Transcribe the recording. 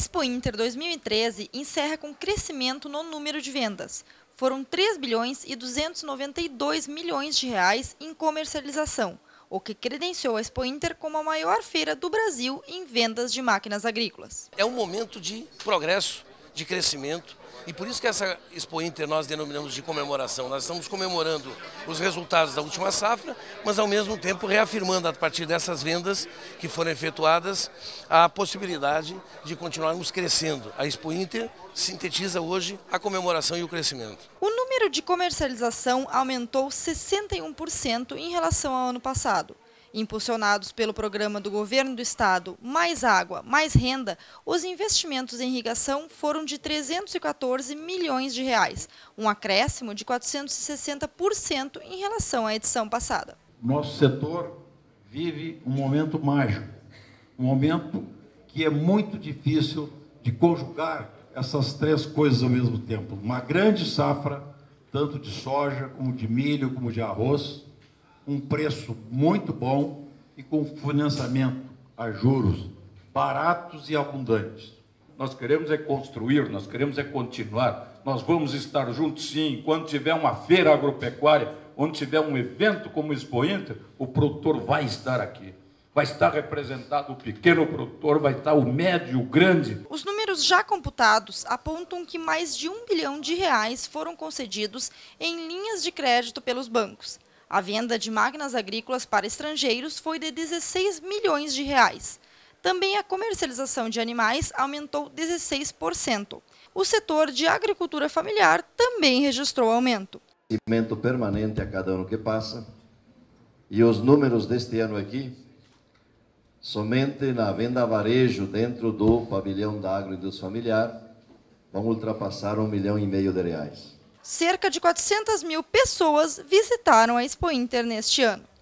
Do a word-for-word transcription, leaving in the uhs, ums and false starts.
Expo Inter dois mil e treze encerra com crescimento no número de vendas. Foram três bilhões e duzentos e noventa e dois milhões de reais em comercialização, o que credenciou a Expo Inter como a maior feira do Brasil em vendas de máquinas agrícolas. É um momento de progresso, de crescimento, e por isso que essa Expo Inter nós denominamos de comemoração. Nós estamos comemorando os resultados da última safra, mas ao mesmo tempo reafirmando a partir dessas vendas que foram efetuadas a possibilidade de continuarmos crescendo. A Expo Inter sintetiza hoje a comemoração e o crescimento. O número de comercialização aumentou sessenta e um por cento em relação ao ano passado. Impulsionados pelo programa do governo do estado Mais Água, Mais Renda, os investimentos em irrigação foram de trezentos e quatorze milhões de reais, um acréscimo de quatrocentos e sessenta por cento em relação à edição passada. Nosso setor vive um momento mágico, um momento que é muito difícil de conjugar essas três coisas ao mesmo tempo. Uma grande safra, tanto de soja, como de milho, como de arroz, um preço muito bom e com financiamento a juros baratos e abundantes. Nós queremos é construir, nós queremos é continuar, nós vamos estar juntos sim, quando tiver uma feira agropecuária, onde tiver um evento como o Expo Inter, o produtor vai estar aqui. Vai estar representado o pequeno produtor, vai estar o médio, o grande. Os números já computados apontam que mais de um bilhão de reais foram concedidos em linhas de crédito pelos bancos. A venda de máquinas agrícolas para estrangeiros foi de dezesseis milhões de reais. Também a comercialização de animais aumentou dezesseis por cento. O setor de agricultura familiar também registrou aumento. Crescimento permanente a cada ano que passa. E os números deste ano aqui, somente na venda a varejo dentro do pavilhão da agroindústria familiar, vão ultrapassar um milhão e meio de reais. Cerca de quatrocentas mil pessoas visitaram a Expo Inter neste ano.